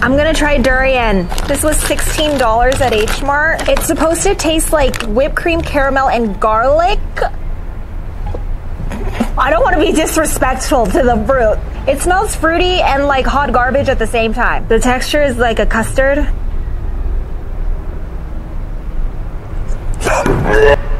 I'm gonna try durian. This was $16 at H Mart. It's supposed to taste like whipped cream, caramel, and garlic. I don't want to be disrespectful to the fruit. It smells fruity and like hot garbage at the same time. The texture is like a custard.